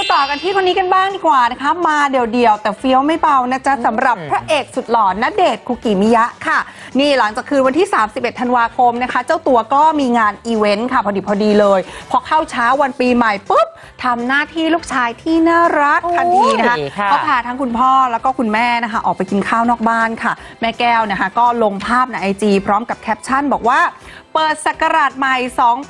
ต่อกันที่คนนี้กันบ้างดีกว่านะคะมาเดี่ยวๆแต่เฟี้ยวไม่เบานะจ๊ะสำหรับพระเอกสุดหล่อณเดชน์คุกิมิยะค่ะนี่หลังจากคืนวันที่31ธันวาคมนะคะเจ้าตัวก็มีงานอีเวนต์ค่ะพอดีเลยพอเข้าเช้าวันปีใหม่ปุ๊บทำหน้าที่ลูกชายที่น่ารักทันทีนะคะก็พาทั้งคุณพ่อแล้วก็คุณแม่นะคะออกไปกินข้าวนอกบ้านค่ะแม่แก้วนะคะก็ลงภาพใน IG พร้อมกับแคปชั่นบอกว่าเปิดศักราชใหม่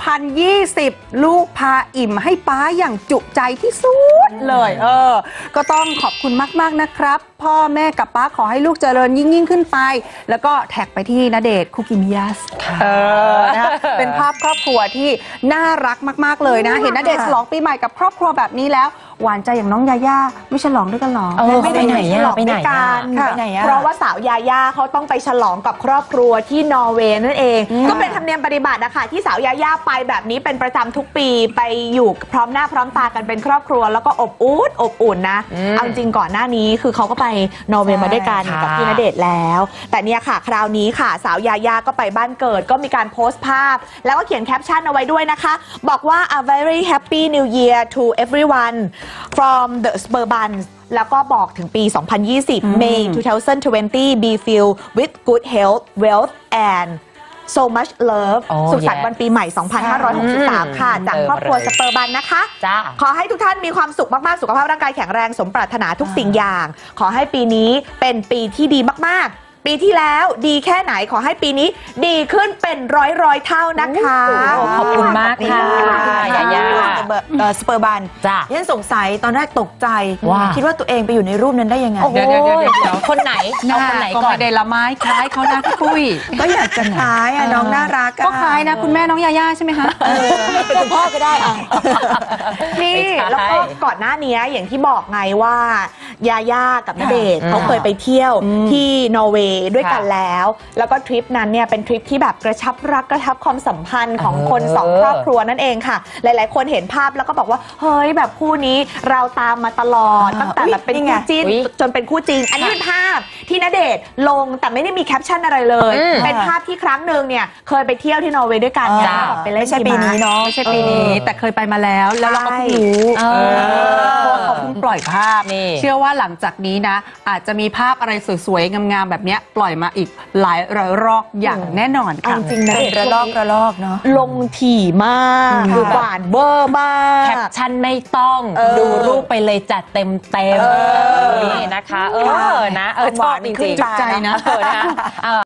2020ลูกพาอิ่มให้ป้าอย่างจุใจที่สุดเลยก็ต้องขอบคุณมากๆนะครับพ่อแม่กับป้าขอให้ลูกเจริญยิ่งขึ้นไปแล้วก็แท็กไปที่ณเดชน์คุกิมิยะนะคะเป็นภาพครอบครัวที่น่ารักมากๆเลยนะเห็นณเดชน์ฉลองปีใหม่กับครอบครัวแบบนี้แล้วหวานใจอย่างน้องยาย่าไม่ฉลองด้วยกันหรอไม่ไปไหนฉลองด้วยกันเพราะว่าสาวยาย่าเขาต้องไปฉลองกับครอบครัวที่นอร์เวย์นั่นเองก็เป็นธรรมเนียมปฏิบัตินะคะที่สาวยาย่าไปแบบนี้เป็นประจำทุกปีไปอยู่พร้อมหน้าพร้อมตากันเป็นครอบครัวแล้วก็อบอุ่นนะเอาจริงก่อนหน้านี้คือเขาก็ไปนอร์เวย์มาด้วยกันกับพี่ณเดชน์แล้วแต่เนี่ยค่ะคราวนี้ค่ะสาวยาย่าก็ไปบ้านเกิดก็มีการโพสต์ภาพแล้วก็เขียนแคปชั่นเอาไว้ด้วยนะคะบอกว่า a very happy new year to everyone from the Suburbans แล้วก็บอกถึงปี 2020 May 2020 be filled with good health wealth and so much love สุขสันต์วันปีใหม่ 2563 ค่ะจากครอบครัวสเปอร์บันนะคะขอให้ทุกท่านมีความสุขมากๆสุขภาพร่างกายแข็งแรงสมปรารถนาทุกสิ่งอย่างขอให้ปีนี้เป็นปีที่ดีมากๆปีที่แล้วดีแค่ไหนขอให้ปีนี้ดีขึ้นเป็นร้อยเท่านะคะขอบคุณมากค่ะยาย่าสเปอร์บันยันสงสัยตอนแรกตกใจคิดว่าตัวเองไปอยู่ในรูปนั้นได้ยังไงเดี๋ยวคนไหนเอาคนไหนก่อนเดลไม้คล้ายเขานะพี่ปุ้ยก็อยากจะคล้ายน้องน่ารักก็คล้ายนะคุณแม่น้องยาย่าใช่ไหมคะเป็นคุณพ่อก็ได้นี่แล้วก็ก่อนหน้านี้อย่างที่บอกไงว่ายาย่ากับณเดชน์เขาเคยไปเที่ยวที่นอร์เวย์ด้วยกันแล้วก็ทริปนั้นเนี่ยเป็นทริปที่แบบกระชับรักกระชับความสัมพันธ์ของคนสองครอบครัวนั่นเองค่ะหลายๆคนเห็นภาพแล้วก็บอกว่าเฮ้ยแบบคู่นี้เราตามมาตลอดตั้งแต่แบบเป็นคู่จิ้นจนเป็นคู่จริงอันนี้เป็นภาพที่ณเดชน์ลงแต่ไม่ได้มีแคปชั่นอะไรเลยเป็นภาพที่ครั้งหนึ่งเนี่ยเคยไปเที่ยวที่นอร์เวย์ด้วยกันเนี่ยแบบไปเล่นปีนี้เนาะไม่ใช่ปีนี้แต่เคยไปมาแล้วเราก็เพิ่งรู้เพราะเขาเพิ่งปล่อยภาพเชื่อว่าหลังจากนี้นะอาจจะมีภาพอะไรสวยๆงามๆแบบนี้ปล่อยมาอีกหลายรอกอย่างแน่นอนค่ะจริงนะระลอกเนาะลงถี่มากคือหวานเบอร์มากแคปชั่นไม่ต้องดูรูปไปเลยจัดเต็มนี่นะคะนะชอบจริงๆใจนะ